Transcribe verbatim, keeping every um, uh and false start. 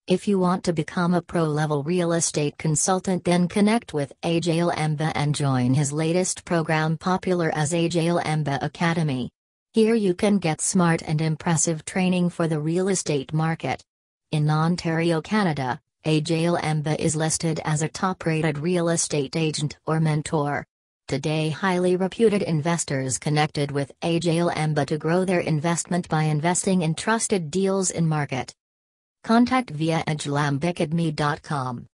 If you want to become a pro-level real estate consultant, then connect with Ajay Lamba and join his latest program, popular as Ajay Lamba Academy. Here you can get smart and impressive training for the real estate market. In Ontario, Canada, Ajay Lamba is listed as a top-rated real estate agent or mentor. Today, highly reputed investors connected with Ajay Lamba to grow their investment by investing in trusted deals in market. Contact via ajay lamba academy dot com.